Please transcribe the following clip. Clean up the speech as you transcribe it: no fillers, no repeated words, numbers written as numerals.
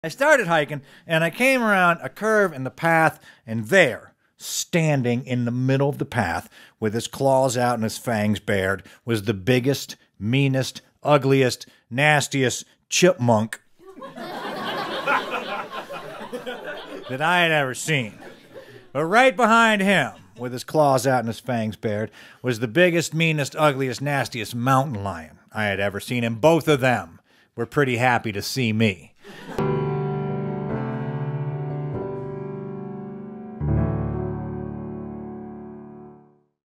I started hiking, and I came around a curve in the path, and there, standing in the middle of the path, with his claws out and his fangs bared, was the biggest, meanest, ugliest, nastiest chipmunk that I had ever seen. But right behind him, with his claws out and his fangs bared, was the biggest, meanest, ugliest, nastiest mountain lion I had ever seen, and both of them were pretty happy to see me.